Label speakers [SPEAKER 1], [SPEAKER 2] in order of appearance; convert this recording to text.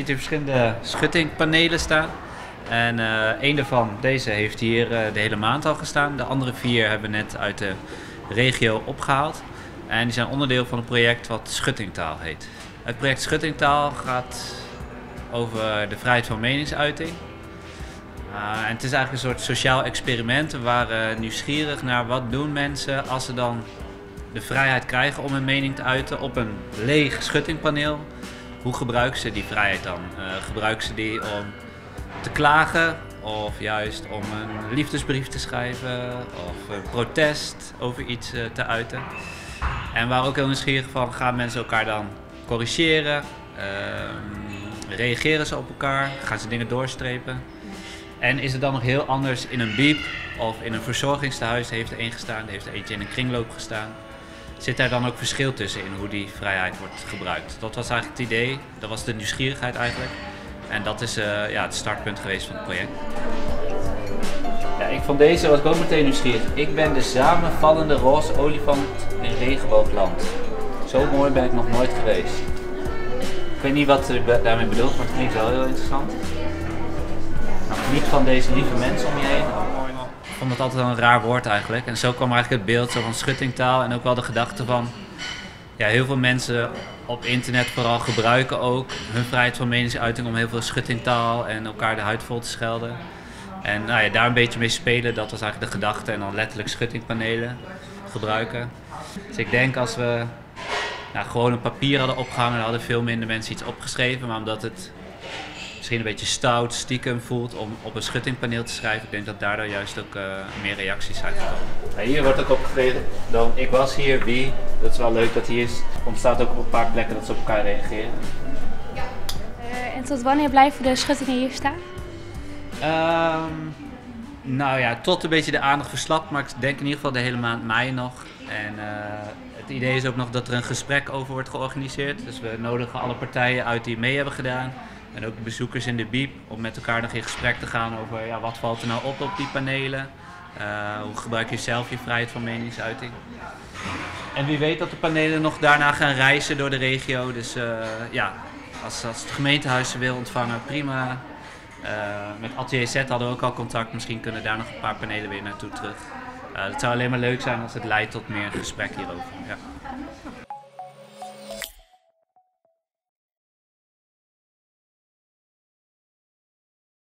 [SPEAKER 1] ziet hier verschillende schuttingpanelen staan. En één daarvan, deze, heeft hier de hele maand al gestaan. De andere 4 hebben we net uit de regio opgehaald. En die zijn onderdeel van een project wat Schuttingtaal heet. Het project Schuttingtaal gaat over de vrijheid van meningsuiting. En het is eigenlijk een soort sociaal experiment. We waren nieuwsgierig naar wat doen mensen als ze dan de vrijheid krijgen om hun mening te uiten op een leeg schuttingpaneel. Hoe gebruiken ze die vrijheid dan? Gebruiken ze die om te klagen of juist om een liefdesbrief te schrijven of een protest over iets te uiten? En we waren ook heel nieuwsgierig van, gaan mensen elkaar dan corrigeren? Reageren ze op elkaar? Gaan ze dingen doorstrepen? En is het dan nog heel anders in een biep of in een verzorgingstehuis? Heeft er één gestaan, heeft er eentje in een kringloop gestaan. Zit daar dan ook verschil tussen in hoe die vrijheid wordt gebruikt? Dat was eigenlijk het idee, dat was de nieuwsgierigheid eigenlijk. En dat is het startpunt geweest van het project. Ja, ik vond deze, was ik ook meteen nieuwsgierig. Ik ben de samenvallende roze olifant in regenboogland. Zo mooi ben ik nog nooit geweest. Ik weet niet wat u daarmee bedoelt, maar het klinkt wel heel interessant. Niet van deze lieve mensen om je heen. Ik vond het altijd wel een raar woord eigenlijk. En zo kwam eigenlijk het beeld zo van schuttingtaal en ook wel de gedachte van... Ja, heel veel mensen op internet vooral gebruiken ook hun vrijheid van meningsuiting om heel veel schuttingtaal en elkaar de huid vol te schelden. En daar een beetje mee spelen, dat was eigenlijk de gedachte. En dan letterlijk schuttingpanelen gebruiken. Dus ik denk als we gewoon een papier hadden opgehangen, dan hadden veel minder mensen iets opgeschreven. Maar omdat het misschien een beetje stout, stiekem voelt om op een schuttingpaneel te schrijven. Ik denk dat daardoor juist ook meer reacties zijn gekomen. Hier wordt ook opgegeven dan ik was hier, wie. Dat is wel leuk dat hier ontstaat ook op een paar plekken dat ze op elkaar reageren.
[SPEAKER 2] En tot wanneer blijven de schuttingen hier staan?
[SPEAKER 1] Tot een beetje de aandacht verslapt, maar ik denk in ieder geval de hele maand mei nog. En het idee is ook nog dat er een gesprek over wordt georganiseerd. Dus we nodigen alle partijen uit die mee hebben gedaan. En ook de bezoekers in de biep om met elkaar nog in gesprek te gaan over wat valt er nou op die panelen. Hoe gebruik je zelf je vrijheid van meningsuiting. En wie weet dat de panelen nog daarna gaan reizen door de regio. Dus als het gemeentehuis ze wil ontvangen, prima. Met Atelier Z hadden we ook al contact. Misschien kunnen daar nog een paar panelen weer naartoe terug. Het zou alleen maar leuk zijn als het leidt tot meer gesprek hierover. Ja.